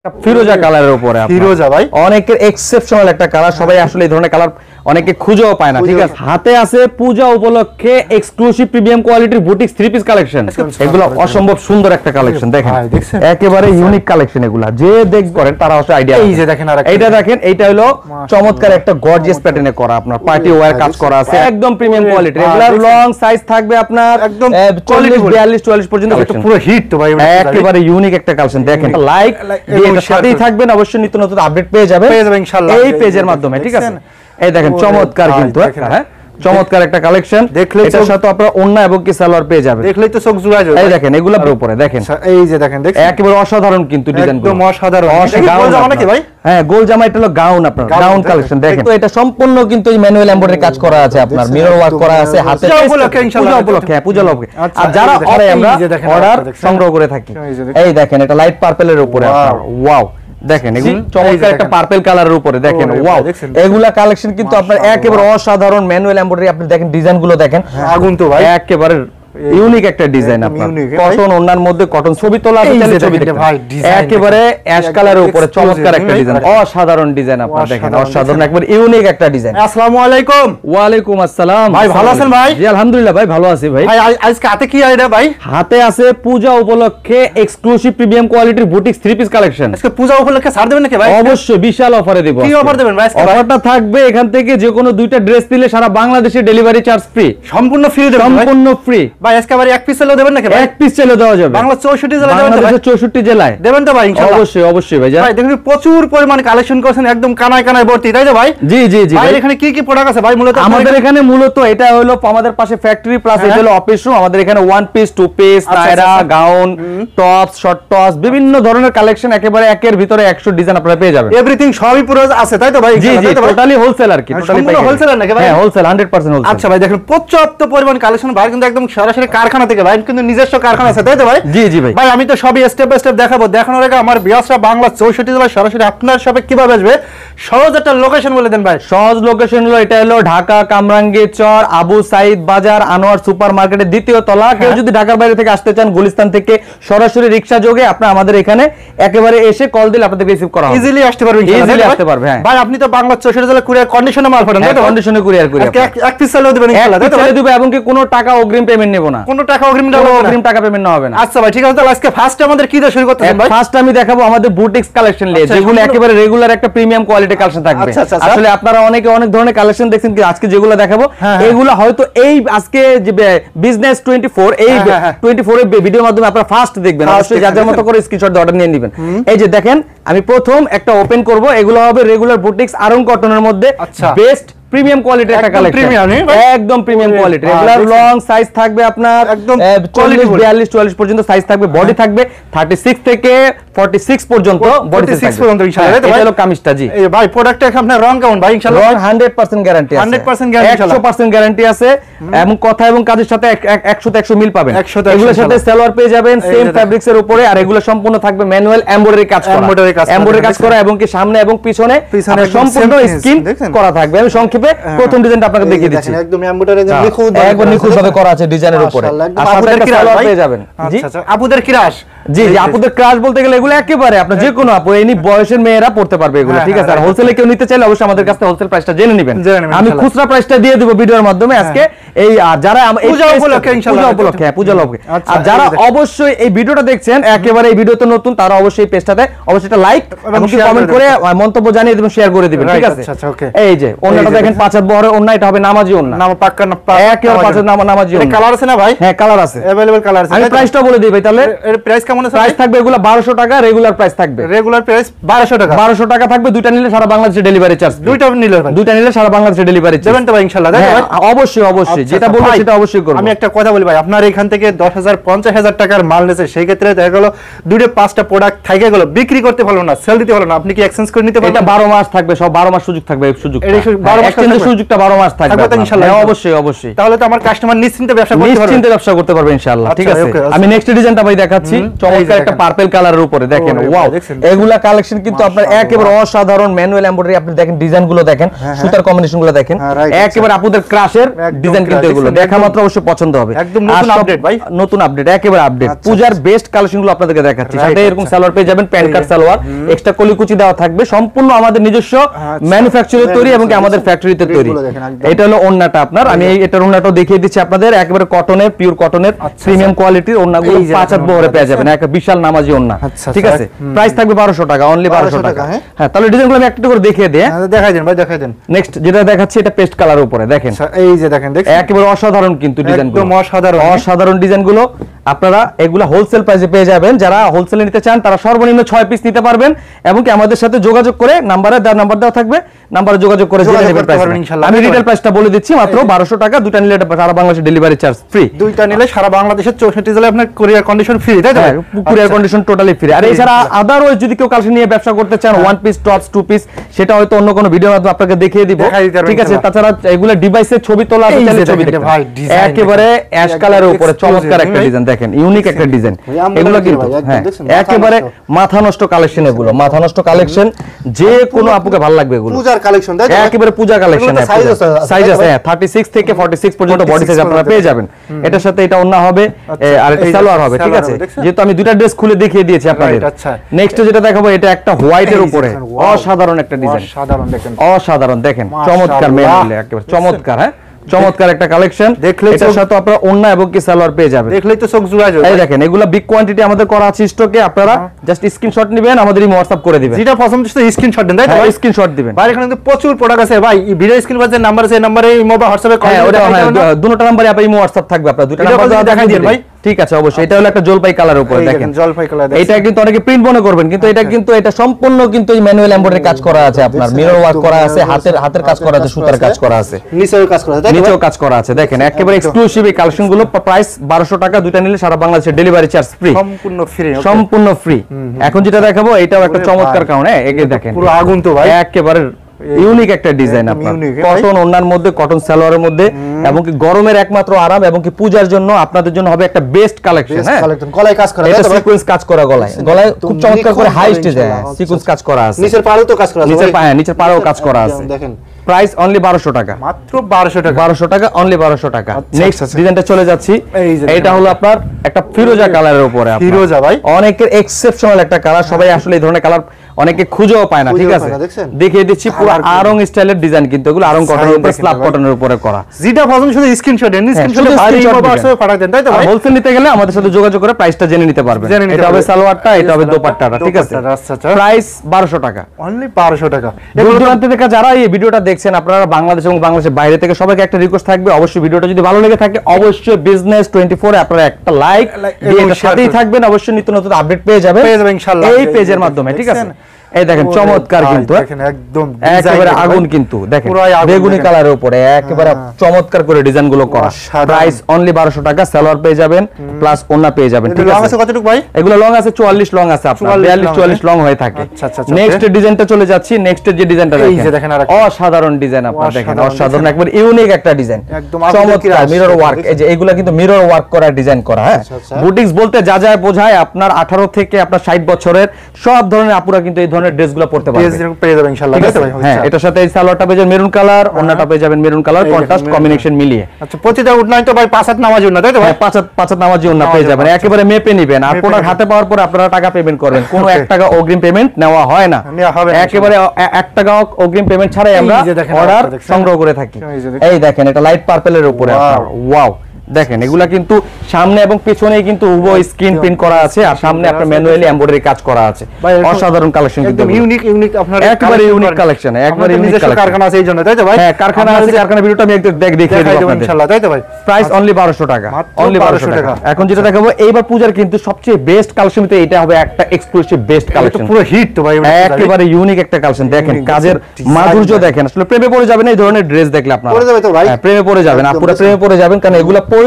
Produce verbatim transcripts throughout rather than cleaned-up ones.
ফিরোজা কালারের উপরে ফিরোজা ভাই অনেকের এক্সেপশনাল একটা কালার, সবাই আসলে এই ধরনের কালার অনেকে খুঁজেও পায় না। ঠিক আছে, হাতে আছে পূজা উপলক্ষে এক্সক্লুসিভ প্রিমিয়াম কোয়ালিটির বুটিক্স থ্রি পিস কালেকশন। এগুলো অসম্ভব সুন্দর একটা কালেকশন, দেখেন একেবারে ইউনিক কালেকশন। এগুলা যে দেখ করেন তারা অবশ্যই আইডিয়া। এই যে দেখেন, আর এইটা দেখেন, এইটা হলো চমৎকার একটা গর্জিয়াস প্যাটার্নে করা, আপনার পার্টি ওয়্যার কাজ করা আছে, একদম প্রিমিয়াম কোয়ালিটি। এগুলার লং সাইজ থাকবে আপনার একদম চল্লিশ বিয়াল্লিশ চুয়াল্লিশ পর্যন্ত, পুরো হিট তো ভাই, একেবারে ইউনিক একটা কালেকশন। দেখেন লাইক দিয়ে সাথেই থাকবেন, অবশ্যই নিত্য নতুন আপডেট পেয়ে যাবেন এই পেজের মাধ্যমে। ঠিক আছে, এই দেখেন চমৎকার কিন্তু হ্যাঁ চমৎকার একটা কালেকশন। এটার সাথে আপনারা ওন্না এবং কি সালোয়ার পেয়ে যাবেন, দেখলেই তো চোখ জুড়ায় যাবে। এই দেখেন এগুলোর উপরে দেখেন, এই যে দেখেন, দেখেন একেবারে অসাধারণ কিন্তু ডিজাইনগুলো, একদম অসাধারণ। গোল জামা নাকি ভাই? হ্যাঁ গোল জামা, এটা হলো গাউন, আপনার গাউন কালেকশন। দেখেন তো এটা সম্পূর্ণ কিন্তু এই ম্যানুয়াল এমব্রয়ডারি কাজ করা আছে, আপনার মিরর ওয়ার্ক করা আছে হাতে, পূজা উপলক্ষে ইনশাআল্লাহ, পূজা উপলক্ষে পূজা উপলক্ষে। আর যারা অরে আমরা অর্ডার সংগ্রহ করে থাকি, এই দেখেন এটা লাইট পার্পলের উপরে আপনার, ওয়াও দেখেন এগুলো চমৎকার একটা পার্পল কালারের উপরে, দেখেন ওয়াও। এগুলা কালেকশন কিন্তু আপনার একেবারে অসাধারণ ম্যানুয়াল এমব্রয়ডারি। আপনি দেখেন ডিজাইনগুলো দেখেন, আগুন তো ভাই, একেবারে ইউনিক একটা ডিজাইন। আপনার কটন ওন্নার মধ্যে কটন ছবি তোলা আছে, ছবি দেখতে ভাই, একেবারে অ্যাশ কালারের উপরে চমৎকার একটা ডিজাইন, অসাধারণ ডিজাইন। আপনারা দেখেন অসাধারণ একবার ইউনিক একটা ডিজাইন। আসসালামু আলাইকুম। ওয়া আলাইকুম আসসালাম ভাই, ভালো আছেন ভাই? জি আলহামদুলিল্লাহ ভাই, ভালো আছি ভাই। ভাই আজকে হাতে কি আইডা ভাই? হাতে আছে পূজা উপলক্ষে এক্সক্লুসিভ প্রিমিয়াম কোয়ালিটির বুটিক্স থ্রি পিস কালেকশন। আজকে পূজা উপলক্ষে ছাড় দেবেন নাকি ভাই? অবশ্যই বিশাল অফারে দেব। কি অফার দেবেন ভাই আজকে? অফারটা থাকবে এখান থেকে যে কোনো দুইটা ড্রেস নিলে সারা বাংলাদেশে ডেলিভারি চার্জ ফ্রি, সম্পূর্ণ ফ্রি দেবেন, সম্পূর্ণ ফ্রি ভাই। আজকে আবার এক পিস চলে দেবেন নাকি ভাই? এক পিস চলে দেওয়া যাবে, বাংলা চৌষট্টি জেলায় দেবেন তো ভাই? চৌষট্টি জেলায় দেবেন তো ভাই ইনশাআল্লাহ? অবশ্যই অবশ্যই ভাই। ভাই দেখুন প্রচুর পরিমাণ কালেকশন করেছেন, একদম কানায় কানায় ভর্তি, তাই তো ভাই? জি জি জি ভাই এখানে কি কি প্রোডাক্ট আছে ভাই? মূলত আমাদের এখানে মূলত এটা হলো আমাদের পাশে ফ্যাক্টরি প্লাস এটা হলো অফিস রুম। আমাদের এখানে one piece, two piece, Nayra, gown, tops, short tops, বিভিন্ন ধরনের কালেকশন, একেবারে একের ভিতরে একশো ডিজাইন আপনারা পেয়ে যাবেন। এভরিথিং সবই পুরো আছে, তাই তো ভাই? জি জি টোটালি হোলসেল আর কি, টোটালি হোলসেলার নাকি ভাই? হ্যাঁ হোলসেল, হান্ড্রেড পার্সেন্ট হোলসেল। আচ্ছা ভাই দেখেন পর্যাপ্ত পরিমাণ কালেকশন ভাই, কিন্তু একদম সরাসরি কারখানা থেকে ভাই, কিন্তু নিজস্ব কারখানা আছে, তাই তো ভাই? জি জি ভাই। ভাই আমি তো সবই স্টেপ বাই স্টেপ দেখাবো, দেখানোর আগে আমার বিয়াসরা বাংলা চৌষট্টি জেলায় সরাসরি আপনার শপে কিভাবে আসবে সহজ একটা লোকেশন বলে দেন ভাই। সহজ লোকেশন হলো এটা হলো ঢাকা কামরাঙ্গীর চর আবু সাইদ বাজার আনোয়ার সুপার মার্কেটের দ্বিতীয় তলা। কেউ যদি ঢাকার বাইরে থেকে আসতে চান গুলিস্তান থেকে সরাসরি রিকশা যোগে আপনারা আমাদের এখানে একেবারে এসে কল দিলে আপনাদের রিসিভ করা হবে, ইজিলি আসতে পারবেন, ইজিলি আসতে পারবে। হ্যাঁ ভাই আপনি তো বাংলা চৌষট্টি জেলায় কুরিয়ার কন্ডিশনে মাল পাঠান, তাই তো? কন্ডিশনে কুরিয়ার করি, এক পিস চাইলেও দিবেন ইনশাআল্লাহ, তাই তো? চাইলে দিব, এবং কি কোনো টাকা অগ্রিম পেমেন্ট নেব না, কোনো টাকা অগ্রিম নেব না, অগ্রিম টাকা পেমেন্ট না হবে না। আচ্ছা ভাই ঠিক আছে, তাহলে আজকে ফার্স্ট আমাদের কি দিয়ে শুরু করতেছেন ভাই? ফার্স্ট আমি দেখাবো আমাদের বুটিক্স কালেকশন নিয়ে, যেগুলো একেবারে রেগুলার একটা প্রিমিয়াম কোয়ালিটি কালেকশন থাকবে। আসলে আপনারা অনেকে অনেক ধরনের কালেকশন দেখছেন, কিন্তু আজকে যেগুলো দেখাবো এগুলো হয়তো এই আজকে যে বিজনেস টোয়েন্টি ফোর এই টোয়েন্টি ফোর এর ভিডিওর মাধ্যমে আপনারা ফার্স্ট দেখবেন। অবশ্যই যার যার মতো করে স্ক্রিনশট দিয়ে অর্ডার নিয়ে নেবেন। এই যে দেখেন আমি প্রথম একটা ওপেন করব, এগুলো হবে রেগুলার বুটিক্স আরং কটনের মধ্যে বেস্ট প্রিমিয়াম কোয়ালিটির একটা কালেকশন, একদম premium quality. Regular long size থাকবে আপনার একদম চল্লিশ বিয়াল্লিশ চুয়াল্লিশ পর্যন্ত সাইজ থাকবে, বডি থাকবে থার্টি সিক্স থেকে ফর্টি সিক্স পর্যন্ত, বডি সিক্স পর্যন্ত ইনশাআল্লাহ। এটা হলো কামিজটা। জি এই ভাই প্রোডাক্টটা আপনার রং কেমন ভাই? ইনশাআল্লাহ রং হান্ড্রেড পার্সেন্ট গ্যারান্টি আছে, হান্ড্রেড পার্সেন্ট গ্যারান্টি, একশো পার্সেন্ট গ্যারান্টি আছে, এবং কথা এবং কাজের সাথে একশো তে একশো মিল পাবেন। এগুলোর সাথে সালোয়ার পেয়ে যাবেন সেম ফেব্রিক্স এর উপরে, আর এগুলো সম্পূর্ণ থাকবে ম্যানুয়াল এমব্রয়ডারি কাজ করা, এমব্রয়ডারি কাজ করা, এবং কি সামনে এবং পিছনে সম্পূর্ণ স্কিন করা থাকবে। আমি সংক্ষেপে প্রথম ডিজাইন আপনাকে দেখিয়ে দিচ্ছি, একদম এমব্রয়ডারি নিখুঁত একদম নিখুঁত ভাবে করা আছে ডিজাইনের উপরে, আর সাথে একটা সালোয়ার পেয়ে যাবেন। জি আচ্ছা আপুদের ক্রাশ, জি জি আপুদের ক্রাশ বলতে গেলে এগুলো একেবারে আপনার যে কোনো আপু এনি বয়সের মেয়েরা পড়তে পারবে এগুলো। ঠিক আছে, আর হোলসেলে কেউ নিতে চাইলে অবশ্যই আমাদের কাছে হোলসেল প্রাইসটা জেনে নেবেন। আমি খুচরা প্রাইসটা দিয়ে দেব ভিডিওর মাধ্যমে আজকে। এই যারা পূজা উপলক্ষে ইনশাআল্লাহ, পূজা উপলক্ষে পূজা উপলক্ষে আর যারা অবশ্যই এই ভিডিওটা দেখছেন একেবারে এই ভিডিওতে নতুন, তারা অবশ্যই পেজটাতে অবশ্যই একটা লাইক এবং কমেন্ট করে মন্তব্য জানিয়ে দিবেন, শেয়ার করে দিবেন। ঠিক আছে, এই যে ওন্নাটা দেখেন পাঁচ হাত বহরের ওন্না, এটা হবে নামাজি ওন্না, নাম পাক্কা না একেবারে পাঁচ হাত নামাজি ওন্না। কালার আছে না ভাই? হ্যাঁ কালার আছে, अवेलेबल কালার আছে। আমি প্রাইসটা বলে দিই ভাই, তাহলে এর প্রাইস কেমন আছে? প্রাইস থাকবে এগুলো বারোশো টাকা, রেগুলার প্রাইস থাকবে রেগুলার প্রাইস বারোশো টাকা, বারোশো টাকা থাকবে। দুইটা নিলে সারা বাংলাদেশে ডেলিভারি চার্জ, দুইটা নিলে দুইটা নিলে সারা বাংলাদেশে ডেলিভারি চার্জ দেবেন তো ভাই ইনশাআল্লাহ? দেখো অবশ্যই অবশ্যই, যেটা বলবো সেটা অবশ্যই করব। আমি একটা কথা বলি ভাই, আপনার এখান থেকে দশ হাজার পঞ্চাশ হাজার টাকার মাল নিছে, সেই ক্ষেত্রে দেখা গেল দুইটা পাঁচটা প্রোডাক্ট থেকে গেল, বিক্রি করতে পারলো না, সেল দিতে পারলো না, আপনি কি এক্সচেঞ্জ করে নিতে পারবেন? এটা বারো মাস থাকবে, সব বারো মাস সুযোগ থাকবে, এই সুযোগ বারো মাস এক্সচেঞ্জের সুযোগটা বারো মাস থাকবে ইনশাআল্লাহ। অবশ্যই অবশ্যই, তাহলে তো আমার কাস্টমার নিশ্চিন্তে ব্যবসা করতে পারবে, নিশ্চিন্তে ব্যবসা করতে পারবে ইনশাআল্লাহ। ঠিক আছে, আমি নেক্সট ডিজাইনটা ভাই দেখাচ্ছি, চমৎকার একটা পার্পল কালারের উপরে দেখেন ওয়াও এগুলা কালেকশন কিন্তু আপনার একেবারে অসাধারণ ম্যানুয়াল এমব্রয়ডারি আপনি দেখেন ডিজাইন গুলো দেখেন সুতার কম্বিনেশন গুলো দেখেন একেবারে আপনাদের ক্রাশের ডিজাইন কিন্তু এগুলো দেখা মাত্র অবশ্যই পছন্দ হবে একদম নতুন আপডেট ভাই নতুন আপডেট একেবারে আপডেট পূজার বেস্ট কালেকশন গুলো আপনাদেরকে দেখাচ্ছি সাথে এরকম সালোয়ার পেয়ে যাবেন প্যান্ট কাট সালোয়ার এক্সট্রা কলিকুচি দেওয়া থাকবে সম্পূর্ণ আমাদের নিজস্ব ম্যানুফ্যাকচারে তৈরি এবং আমাদের ফ্যাক্টরিতে তৈরি এটা হলো ওন্নাটা আপনার আমি এটার ওন্নাটাও দেখিয়ে দিচ্ছি আপনাদের একেবারে কটনের পিওর কটনের প্রিমিয়াম কোয়ালিটির ওন্নাগুলো পাঁচ হাত বহরে পেয়ে যাবেন একটা বিশাল নামাজি ওন্না ঠিক আছে প্রাইস থাকবে বারোশো টাকা অনলি বারোশো টাকা হ্যাঁ তাহলে ডিজাইনগুলো আমি একটা করে দেখিয়ে দেই দেখাই দেন ভাই দেখাই দেন নেক্সট যেটা দেখাচ্ছি এটা পেস্ট কালারের উপরে দেখেন এই যে দেখেন দেখেন একেবারে অসাধারণ কিন্তু ডিজাইনগুলো একদম অসাধারণ অসাধারণ ডিজাইনগুলো আপনারা এগুলা হোলসেল প্রাইসে পেয়ে যাবেন যারা হোলসেলে নিতে চান তারা সর্বনিম্ন ছয় পিস নিতে পারবেন এবং কি আমাদের সাথে যোগাযোগ করে নাম্বারে দেওয়া নাম্বার দেওয়া থাকবে নাম্বারে যোগাযোগ করে জেনে নেবেন প্রাইস ইনশাআল্লাহ আমি রিটেল প্রাইসটা বলে দিচ্ছি মাত্র বারোশো টাকা দুটো নিলে সারা বাংলাদেশে ডেলিভারি চার্জ ফ্রি দুইটা নিলে সারা বাংলাদেশের চৌষট্টি জেলায় আপনার কুরিয়ার কন্ডিশন ফ্রি তাই তো কুরিয়ার কন্ডিশন টোটালি ফ্রি আর এছাড়া আদারওয়াইজ যদি কেউ কালেকশন নিয়ে ব্যবসা করতে চান one piece tops two piece সেটা হয়তো অন্য কোনো ভিডিওর মাধ্যমে আপনাকে দেখিয়ে দিব ঠিক আছে তাছাড়া এগুলা ডিভাইসের ছবি তোলা আছে তাহলে ছবি দেখতে ভাই একেবারে অ্যাশ কালারের উপরে চমৎকার একটা ডিজাইন দেখেন ইউনিক একটা ডিজাইন এগুলো কিন্তু হ্যাঁ একেবারে মাথা নষ্ট কালেকশন এগুলো মাথা নষ্ট কালেকশন যে কোনো আপুকে ভালো লাগবে এগুলো পূজার কালেকশন তাই তো একেবারে পূজা কালেকশন সাইজ আছে হ্যাঁ থার্টি সিক্স থেকে ফর্টি সিক্স পর্যন্ত বডি সাইজ আপনারা পেয়ে যাবেন এটার সাথে এটা ওন্না হবে আর এটা সালোয়ার হবে ঠিক আছে যেহেতু আমি দুইটা ড্রেস খুলে দেখিয়ে দিয়েছি আপনাদের নেক্সট যেটা দেখাবো এটা একটা হোয়াইটের উপরে অসাধারণ একটা ডিজাইন অসাধারণ দেখেন অসাধারণ দেখেন চমৎকার মেলে একেবারে চমৎকার হ্যাঁ চমৎকার একটা কালেকশন এটার সাথে আপনারা ওন্না এবং কি সালোয়ার পেয়ে যাবেন দেখলেই তো চোখ জুড়ায় যাবে এই দেখেন এগুলা বিগ কোয়ান্টিটি আমাদের করা আছে স্টকে আপনারা জাস্ট স্ক্রিনশট নেবেন আমাদের এই WhatsApp করে দিবেন যেটা পছন্দ হচ্ছে স্ক্রিনশট দেন তাই তো স্ক্রিনশট দিবেন ভাই এখানে কিন্তু প্রচুর প্রোডাক্ট আছে ভাই ভিডিও স্ক্রিন পাশে নাম্বার আছে নাম্বারে ইমো বা WhatsApp এ কল করে দেখাই দুটো নাম্বারে আপনি ইমো WhatsApp থাকবে আপনারা দুটো নাম্বার দেখাই দিন ভাই ঠিক আছে অবশ্যই এটা হলো একটা জলপাই কালার উপরে দেখেন জলপাই কালার এটা কিন্তু অনেকে প্রিন্ট মনে করবেন কিন্তু এটা কিন্তু এটা সম্পূর্ণ কিন্তু এই ম্যানুয়াল এমব্রয়ডারি কাজ করা আছে আপনার মিরর ওয়ার্ক করা আছে হাতের হাতের কাজ করা আছে সুতার কাজ করা আছে নিচেও কাজ করা আছে নিচেও কাজ করা আছে দেখেন একেবারে এক্সক্লুসিভ এই কালেকশন গুলো প্রাইস বারোশো টাকা দুটো নিলে সারা বাংলাদেশে ডেলিভারি চার্জ ফ্রি সম্পূর্ণ ফ্রি সম্পূর্ণ ফ্রি এখন যেটা দেখাবো এটাও একটা চমৎকার কারণ হ্যাঁ একে দেখেন পুরো আগুন তো ভাই একেবারে ইউনিক একটা ডিজাইন আপনার কটন ওন্নার মধ্যে কটন সালোয়ারের মধ্যে এবং কি গরমের একমাত্র আরাম এবং কি পূজার জন্য আপনাদের জন্য হবে একটা বেস্ট কালেকশন হ্যাঁ গলায় কাজ করা এটা সিকোয়েন্স কাজ করা গলায় গলায় খুব চমৎকার করে হাই স্টেজে সিকোয়েন্স কাজ করা আছে নিচের পাড়েও তো কাজ করা আছে নিচের পায়ে নিচের পাড়েও কাজ করা আছে দেখেন প্রাইস অনলি বারোশো টাকা মাত্র বারোশো টাকা বারোশো টাকা অনলি বারোশো টাকা নেক্সট ডিজাইনটা চলে যাচ্ছি এটা হলো আপনার একটা ফিরোজা কালারের উপরে ফিরোজা ভাই অনেকের এক্সেপশনাল একটা কালার সবাই আসলে এই ধরনের কালার অনেকে খুঁজেও পায় না ঠিক আছে দেখিয়ে দিচ্ছি পুরো আরং স্টাইলের ডিজাইন কিন্তু এগুলো আরং কটনের উপরে স্ল্যাব কটনের উপরে করা যেটা পছন্দ শুধু স্ক্রিনশট দেন স্ক্রিনশটে ভারী মোবাইলে পাঠা দেন তাই তো ভাই হোলসেল নিতে গেলে আমাদের সাথে যোগাযোগ করে প্রাইসটা জেনে নিতে পারবেন এটা হবে সালোয়ারটা এটা হবে দোপাট্টাটা ঠিক আছে আচ্ছা আচ্ছা প্রাইস বারোশো টাকা অনলি বারোশো টাকা দূর দূরান্ত থেকে যারা এই ভিডিওটা দেখছেন আপনারা বাংলাদেশ এবং বাংলাদেশের বাইরে থেকে সবাইকে একটা রিকোয়েস্ট থাকবে অবশ্যই ভিডিওটা যদি ভালো লেগে থাকে অবশ্যই বিজনেস টোয়েন্টি ফোর এ আপনারা একটা লাইক দিয়ে এর সাথেই থাকবেন অবশ্যই নিত্য নতুন আপডেট পেয়ে যাবেন পেয়ে যাবেন ইনশাআল্লাহ এই পেজের মাধ্যমে ঠিক আছে এই দেখেন চমৎকার কিন্তু দেখেন একদম একেবারে আগুন কিন্তু দেখেন বেগুনি কালারের উপরে একেবারে চমৎকার করে ডিজাইন গুলো করা প্রাইস অনলি বারোশো টাকা সালোয়ার পেয়ে যাবেন প্লাস ওন্না পেয়ে যাবেন ঠিক আছে লং আছে কতটুকু ভাই এগুলো লং আছে চুয়াল্লিশ লং আছে আপনার বিয়াল্লিশ চুয়াল্লিশ লং হয়ে থাকে আচ্ছা আচ্ছা নেক্সট ডিজাইনটা চলে যাচ্ছি নেক্সট যে ডিজাইনটা দেখেন এই যে দেখেন অসাধারণ ডিজাইন আপনারা দেখেন অসাধারণ একবার ইউনিক একটা ডিজাইন একদম চমৎকার মিরর ওয়ার্ক এই যে এগুলা কিন্তু মিরর ওয়ার্ক করা ডিজাইন করা হ্যাঁ বুটিক্স বলতে যা যা বোঝায় আপনার আঠারো থেকে আপনার ষাট বছরের সব ধরনের আপুরা কিন্তু এই ধরনের ড্রেসগুলো পড়তে পারবে পেয়ে যাবেন ইনশাআল্লাহ হ্যাঁ এটার সাথে এই সালোয়ারটা পেয়ে যাবেন মেরুন কালার ওন্নাটা পেয়ে যাবেন মেরুন কালার কন্ট্রাস্ট কম্বিনেশন মিলিয়ে আচ্ছা প্রতিটা উঠনাই তো ভাই পাঁচ হাত নামাজি উঠনা তাই তো ভাই পাঁচ হাত পাঁচ হাত নামাজি উঠনা পেয়ে যাবেন একেবারে মেপে নেবেন আর প্রোডাক্ট হাতে পাওয়ার পরে আপনারা টাকা পেমেন্ট করবেন কোনো এক টাকা অগ্রিম পেমেন্ট নেওয়া হয় না একেবারে এক টাকা অগ্রিম পেমেন্ট ছাড়াই আমরা অর্ডার সংগ্রহ করে থাকি এই দেখেন এটা লাইট পার্পলের উপরে ওয়াও দেখেন এগুলা কিন্তু সামনে এবং পেছনে কিন্তু উভয় স্ক্রিন প্রিন্ট করা আছে আর সামনে আপনার ম্যানুয়ালি এমব্রয়ডারি কাজ করা আছে অসাধারণ কালেকশন কিন্তু ইউনিক ইউনিক আপনার একেবারে ইউনিক কালেকশন একবারে ইউনিক কালেকশন কারখানা আছে এইজন্য তাই তো ভাই হ্যাঁ কারখানা আছে কারখানা ভিডিওটা আমি একটু দেখ দেখিয়ে দেব আপনাদের ইনশাআল্লাহ তাই তো ভাই প্রাইস অনলি বারোশো টাকা অনলি বারোশো টাকা এখন যেটা দেখাবো এইবার পূজার কিন্তু সবচেয়ে বেস্ট কালেকশন তো এটা হবে একটা এক্সক্লুসিভ বেস্ট কালেকশন পুরো হিট তো ভাই একেবারে ইউনিক একটা কালেকশন দেখেন কাজের মাধুর্য দেখেন আসলে প্রেমে পড়ে যাবেন এই ধরনের ড্রেস দেখলে আপনারা পড়ে যাবে তো ভাই প্রেমে পড়ে যাবেন আপনারা প্রেমে পড়ে যাবেন কারণ এগুলা পড়লে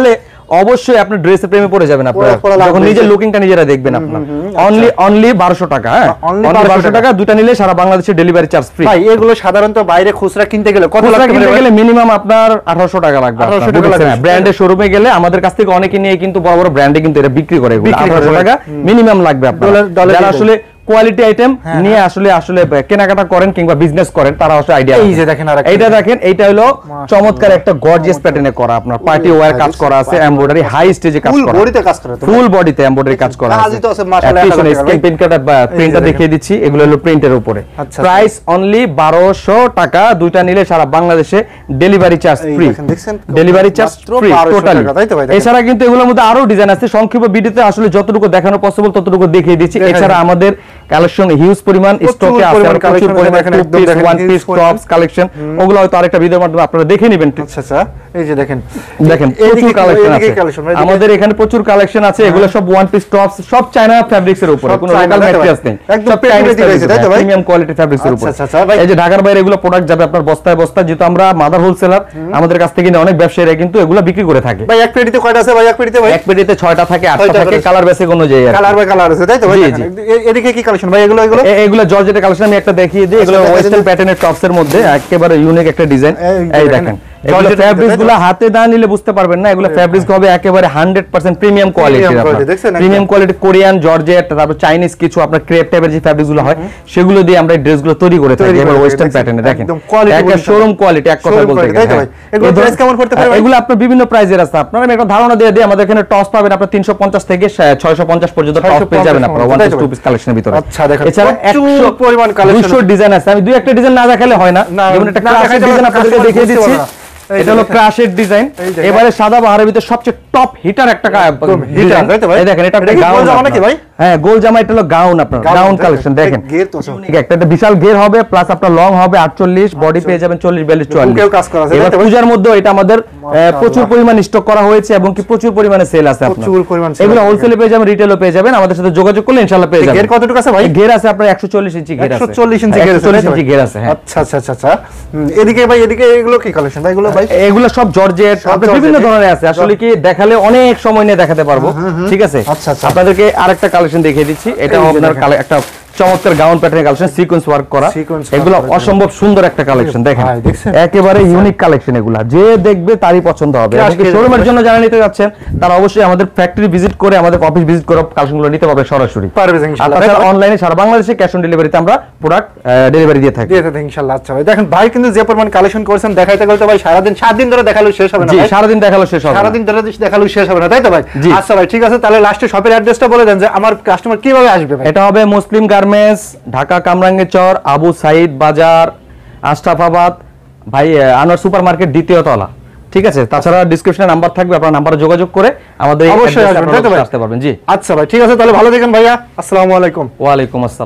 অবশ্যই আপনি ড্রেসের প্রেমে পড়ে যাবেন আপনারা যখন নিজের লুকিংটা নিজেরা দেখবেন আপনারা অনলি অনলি বারোশো টাকা হ্যাঁ অনলি বারোশো টাকা দুটো নিলে সারা বাংলাদেশে ডেলিভারি চার্জ ফ্রি ভাই এগুলো সাধারণত বাইরে খুচরা কিনতে গেলে কত লাগবে কিনতে গেলে মিনিমাম আপনার আঠারোশো টাকা লাগবে আঠারোশো টাকা লাগবে ব্র্যান্ডের শোরুমে গেলে আমাদের কাছ থেকে অনেকে নিয়ে কিন্তু বড় বড় ব্র্যান্ডে কিন্তু এটা বিক্রি করে এগুলো আঠারোশো টাকা মিনিমাম লাগবে আপনার যারা আসলে কোয়ালিটি আইটেম নিয়ে আসলে আসলে কেনাকাটা করেন কিংবা বিজনেস করেন তারা আসলে আইডিয়া এই যে দেখেন আর এইটা দেখেন এইটা হলো চমৎকার একটা গর্জিয়াস প্যাটার্নে করা আপনার পার্টি ওয়্যার কাজ করা আছে এমব্রয়ডারি হাই স্টেজে কাজ করা ফুল বডিতে কাজ করা ফুল বডিতে এমব্রয়ডারি কাজ করা আছে তো আছে মাশাআল্লাহ স্ক্রিন প্রিন্ট কাটা প্রিন্টটা দেখিয়ে দিচ্ছি এগুলো হলো প্রিন্টের উপরে প্রাইস অনলি বারোশো টাকা দুইটা নিলে সারা বাংলাদেশে delivery charge free delivery charge free totally এছাড়া কিন্তু এগুলোর মধ্যে আরো ডিজাইন আছে সংক্ষিপ্ত ভিডিওতে আসলে যতটুকু দেখানো পসিবল ততটুকু দেখিয়ে দিচ্ছি এছাড়া আমাদের কালেকশন হিউজ পরিমাণ স্টকে আছে আর প্রচুর পরিমাণ two piece one piece tops collection ওগুলো হয়তো আরেকটা ভিডিওর মাধ্যমে আপনারা দেখে নেবেন আচ্ছা আচ্ছা এই যে দেখেন দেখেন প্রচুর কালেকশন আছে আমাদের এখানে প্রচুর কালেকশন আছে এগুলো সব ওয়ান পিস টপস সব চায়না ফেব্রিক্স এর উপরে কোনো লোকাল ম্যাটেরিয়ালস নেই একদম প্রিমিয়াম কোয়ালিটি ফেব্রিক্স এর উপরে এই যে ঢাকার বাইরে এগুলো প্রোডাক্ট যাবে আপনার বস্তায় বস্তা যেহেতু আমরা মাদার হোলসেলার আমাদের কাছ থেকে অনেক ব্যবসায়ীরা কিন্তু এগুলো বিক্রি করে থাকে ভাই এক পেটিতে কয়টা আছে ভাই এক পেটিতে ভাই এক পেটিতে ছয়টা থাকে আটটা থাকে কালার বেসিক অনুযায়ী কালার বাই কালার আছে তাই তো ভাই এদিকে কি কালেকশন ভাই এগুলো এগুলো এগুলো জর্জেটের কালেকশন আমি একটা দেখিয়ে দিই এগুলো ওয়েস্টার্ন প্যাটার্নের টপস এর মধ্যে একেবারে ইউনিক একটা ডিজাইন এই দেখেন এগুলো ফ্যাব্রিক্স গুলো হাতে না নিলে বুঝতে পারবেন না এগুলো ফ্যাব্রিক্স হবে একেবারে হান্ড্রেড পার্সেন্ট প্রিমিয়াম কোয়ালিটির প্রিমিয়াম কোয়ালিটি কোরিয়ান জর্জেট তারপর চাইনিজ কিছু আপনার ক্রেপ টাইপের যে ফ্যাব্রিক্স গুলো হয় সেগুলো দিয়ে আমরা এই ড্রেসগুলো তৈরি করে থাকি এবার ওয়েস্টার্ন প্যাটার্নে দেখেন একটা শোরুম কোয়ালিটি এক কথা বলতে গেলে এগুলো প্রাইস কেমন পড়তে পারে এগুলো আপনার বিভিন্ন প্রাইসের আছে আপনারা আমি একটা ধারণা দিয়ে দিই আমাদের এখানে টপস পাবেন আপনারা তিনশো পঞ্চাশ থেকে ছয়শো পঞ্চাশ পর্যন্ত টপস পেয়ে যাবেন আপনারা ওয়ান পিস টু পিস কালেকশনের ভিতরে আচ্ছা দেখেন এছাড়া একশো পরিমাণ কালেকশন দুইশো ডিজাইন আছে আমি দুই একটা ডিজাইন না দেখালে হয় না যেমন একটা ক্লাসিক ডিজাইন আপনাদেরকে দেখিয়ে দিচ্ছি এটা হলো ক্রাশের ডিজাইন এবারে সাদা বাহারের ভিতরে সবচেয়ে টপ হিটার একটা ডিজাইন এই দেখেন এটা একটা গাউন জামা নাকি ভাই হ্যাঁ গোল জামা এটা হলো গাউন আপনার গাউন কালেকশন দেখেন গের তো একটা একটা বিশাল গের হবে প্লাস আপনার লং হবে আটচল্লিশ বডি পেয়ে যাবেন চল্লিশ বিয়াল্লিশ চুয়াল্লিশ কেউ কাজ করা আছে এটা পূজার মধ্যে এটা আমাদের প্রচুর পরিমাণ স্টক করা হয়েছে এবং কি প্রচুর পরিমাণে সেল আছে আপনার প্রচুর পরিমাণ এগুলো হোলসেলে পেয়ে যাবেন রিটেলও পেয়ে যাবেন আমাদের সাথে যোগাযোগ করলে ইনশাআল্লাহ পেয়ে যাবেন গের কতটুকু আছে ভাই গের আছে আপনার একশো চল্লিশ ইঞ্চি গের আছে একশো চল্লিশ ইঞ্চি গের আছে একশো চল্লিশ ইঞ্চি গের আছে হ্যাঁ আচ্ছা আচ্ছা আচ্ছা এদিকে ভাই এদিকে এগুলো কি কালেকশন ভাই এগুলো ভাই এগুলো সব জর্জেট আপনাদের বিভিন্ন ধরনের আছে আসলে কি দেখালে অনেক সময় নিয়ে দেখাতে পারবো ঠিক আছে আপনাদেরকে আরেকটা কালেকশন দেখিয়ে দিচ্ছি এটা আপনার একটা চমৎকার গাউন প্যাটার্নের কালেকশন সিকোয়েন্স ওয়ার্ক করা এগুলো অসম্ভব সুন্দর একটা কালেকশন দেখেন একেবারে ইউনিক কালেকশন এগুলা যে দেখবে তারই পছন্দ হবে আপনি শোরুমের জন্য যারা নিতে যাচ্ছেন তারা অবশ্যই আমাদের ফ্যাক্টরি ভিজিট করে আমাদের অফিস ভিজিট করে কালেকশনগুলো নিতে পারবে সরাসরি পারবে ইনশাআল্লাহ তাছাড়া অনলাইনে সারা বাংলাদেশে ক্যাশ অন ডেলিভারিতে আমরা প্রোডাক্ট ডেলিভারি দিয়ে থাকি দিয়ে থাকি ইনশাআল্লাহ আচ্ছা ভাই দেখেন ভাই কিন্তু যে পরিমাণ কালেকশন করেছেন দেখাইতে গেলে তো ভাই সারা দিন সাত দিন ধরে দেখালো শেষ হবে না জি সারা দিন দেখালো শেষ হবে না সারা দিন ধরে দেখালো শেষ হবে না তাই তো ভাই আচ্ছা ভাই ঠিক আছে তাহলে লাস্টে শপের অ্যাড্রেসটা বলে দেন যে আমার কাস্টমার কিভাবে আসবে ভাই এটা হবে মুসলিম গার্মেন্টস ঢাকা কামরাঙ্গীরচর আবু সাইদ বাজার আশরাফাবাদ ভাই আনোয়ার সুপার মার্কেট দ্বিতীয় তলা ঠিক আছে তাছাড়া ডেসক্রিপশনে নাম্বার থাকবে আপনারা নাম্বারে যোগাযোগ করে আমাদের অবশ্যই আসতে পারবেন জি আচ্ছা ভাই ঠিক আছে তাহলে ভালো থাকেন ভাইয়া আসসালামু আলাইকুম ওয়া আলাইকুম আসসালাম।